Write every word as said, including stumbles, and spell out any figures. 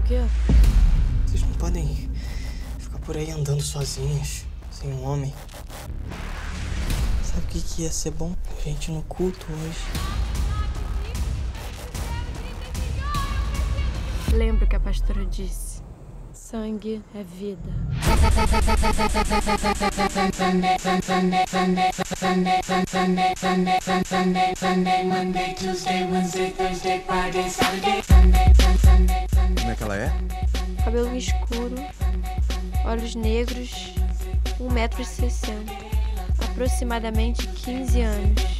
quê? Vocês não podem ficar por aí andando sozinhas, sem um homem. Sabe o que, que ia ser bom? Gente no culto hoje. Lembra o que a pastora disse? Sangue é vida. Como é que ela é? Cabelo escuro, olhos negros, um metro e sessenta, aproximadamente quinze anos.